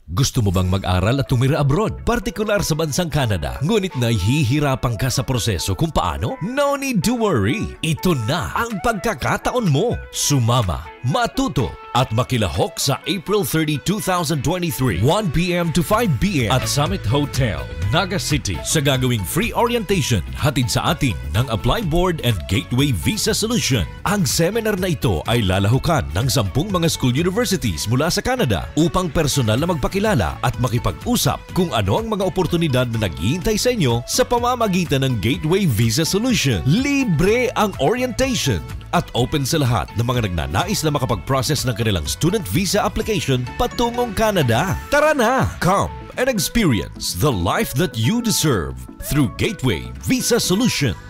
Gusto mo bang mag-aral at tumira abroad, partikular sa bansang Canada, ngunit nahihirapan ka sa proseso kung paano? No need to worry! Ito na ang pagkakataon mo. Sumama, matuto, at makilahok sa April 30, 2023, 1 p.m. to 5 p.m. at Summit Hotel, Naga City sa gagawing free orientation hatid sa atin ng Apply Board and Gateway Visa Solution. Ang seminar na ito ay lalahukan ng 10 mga school universities mula sa Canada upang personal na magpakilala at makipag-usap kung ano ang mga oportunidad na naghihintay sa inyo sa pamamagitan ng Gateway Visa Solution. Libre ang orientation at open sa lahat ng mga nagnanais na makapag-process ng kanilang student visa application patungong Canada. Tara na! Come and experience the life that you deserve through Gateway Visa Solution.